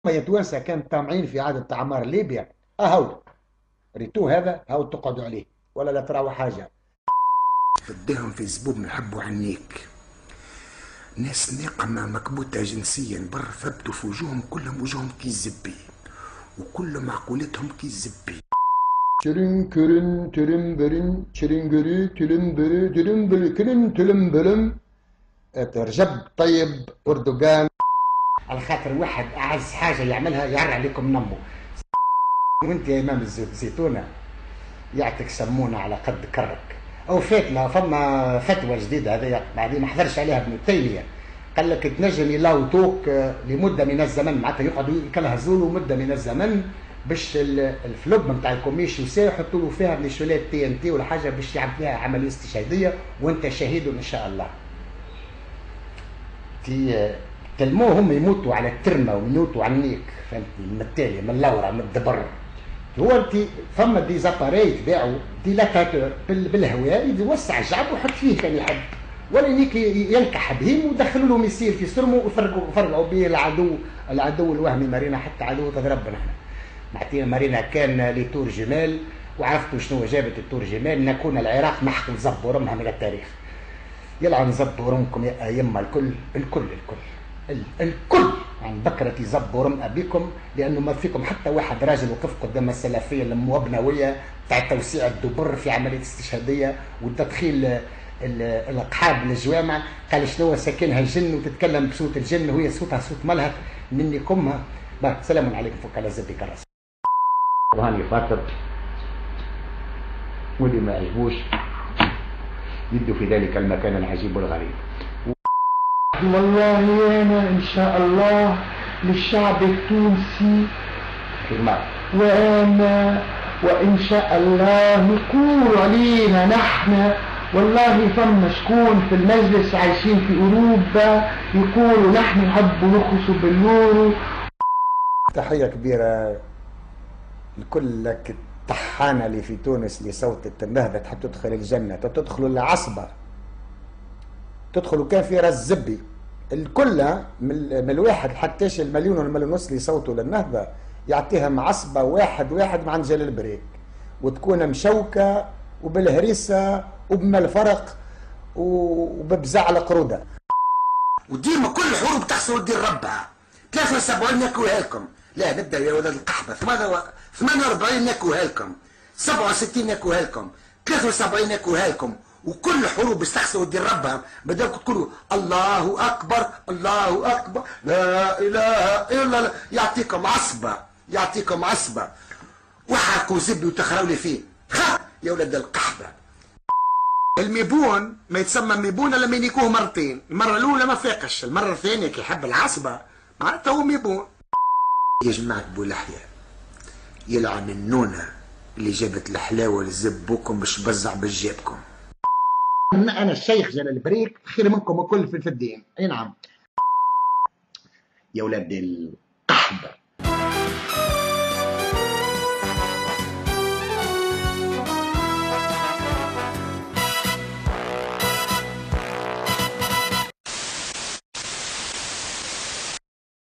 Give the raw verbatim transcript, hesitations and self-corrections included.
يا توانسه كانوا طامعين في عادة تعمار ليبيا. اهو ريتو هذا هاو تقعدوا عليه ولا لا تراوا حاجه. بديهم في زبوب نحبوا عنيك، ناس ناقمة مكبوتة جنسيا بر ثبتوا في وجوههم، كلهم وجوههم كي الزبي وكل معقولتهم كي الزبي. ترن كرن ترن برن ترن قري تلم بري تلم بري كرن تلم برم. ترجب طيب أردوغان. على خاطر واحد أعز حاجة يعملها يعر عليكم نمو. وانت يا إمام الزيتونة يعطيك سمونة على قد كرك. أو فاتنا فما فتوى جديدة هذه بعدين ما حضرش عليها ابن تيمية، قال لك تنجم يلاوطوك لمدة من الزمن، معناتها يقعدوا يكلهزوا له مدة من الزمن باش الفلوب نتاع الكوميش يساوي يحطوا له فيها بنشولات تي ان تي ولا حاجة باش يعمل فيها عملية استشهادية وانت شهيد ان شاء الله. تي تلموه هم يموتوا على الترمة ويموتوا على النيك، فهمتني، من التالي من اللورة من الدبر. هو انت فما دي زاباري تباعوا ديلاتاتور بالهواء يوسع الجعب ويحط فيه ثاني حد، ولا نيك ينكح بهم ودخلوا له ميسيل في سرمه وفرقوا فرقوا به العدو العدو الوهمي مارينا، حتى عدو تضربنا احنا. معطينا مارينا كان لتور جمال وعرفتوا شنو جابت التور جمال، نكون العراق محكم زبورمها من التاريخ. يلعن زبورمكم يا أئمة الكل الكل الكل الكل عن بكرة زبورم أبيكم، لأنه ما فيكم حتى واحد راجل وقف قدام السلفية المبنوية تاع توسيع الدبر في عملية استشهادية وتدخيل الأقحاب للجوامع. قال شنو ساكنها الجن وتتكلم بصوت الجن وهي صوتها صوت ملهك مني كمها. سلام عليكم فك على زبي كراس. وهاني فاطر واللي ما عجبوش يدوا في ذلك المكان العجيب والغريب. والله أنا إن شاء الله للشعب التونسي خدمات، وأنا وإن شاء الله يقول علينا نحن. والله فما شكون في المجلس عايشين في أوروبا يقولوا نحن نحب نخلصوا باليورو. تحية كبيرة لكل لك الطحانة اللي في تونس اللي صوتت النهضة تحب تدخل الجنة، تدخلوا العصبة، تدخلوا كان في راس زبي الكل من الواحد حتىش المليون والمليون ونص اللي يصوتوا للنهضة يعطيها معصبة واحد واحد مع جلال البريك، وتكون مشوكة وبالهريسة وبمالفرق وببزع القرودة. وديما كل حروب تحصل دير ربها. ثلاثة وسبعين نكوها لكم، لا نبدا يا ولاد القحبة. ثمانية وأربعين نكوها لكم، سبعة وستين نكوها لكم، ثلاثة وسبعين نكوها لكم، وكل حروب استحسوا دير ربها. بدلكم تقولوا الله اكبر الله اكبر لا اله الا الله، يعطيكم عصبه يعطيكم عصبه وحرقوا زبي وتخرولي فيه. خا يا ولاد القحبه. الميبون ما يتسمى ميبون الا من يكون مرتين، المره الاولى ما فاقش، المره الثانيه كي يحب العصبه معناتها هو ميبون. يا جماعه بولحية يلعن النونه اللي جابت الحلاوه لزبوكم باش تبزع بجيبكم. أنا الشيخ جلال البريك خير منكم وكل في الدين. أي نعم يا ولاد القحبة.